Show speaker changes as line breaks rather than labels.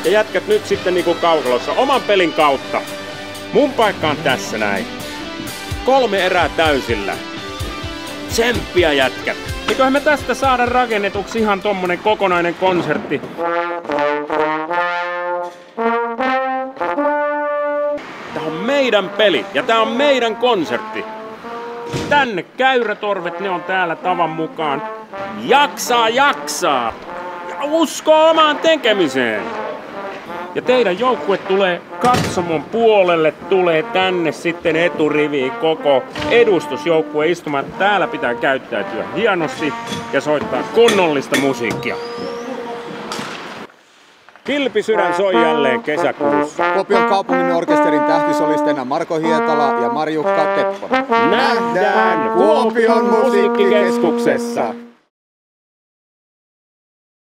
Ja jätkät nyt sitten niinku kaukalossa oman pelin kautta. Mun paikka on tässä näin. 3 erää täysillä. Tsemppiä jätkät. Eiköhän me tästä saada rakennetuksi ihan tommonen kokonainen konsertti. Tää on meidän peli ja tää on meidän konsertti. Tänne käyrätorvet, ne on täällä tavan mukaan. Jaksaa! Ja usko omaan tekemiseen! Ja teidän joukkue tulee katsomon puolelle, tulee tänne sitten eturiviin koko edustusjoukkue istumaan. Täällä pitää käyttäytyä hienosti ja soittaa kunnollista musiikkia. Kilpisydän soi jälleen kesäkuussa.
Kuopion kaupungin orkesterin tähtisolisteina Marko Hietala ja Marjukka Tepponen.
Nähdään Kuopion musiikkikeskuksessa!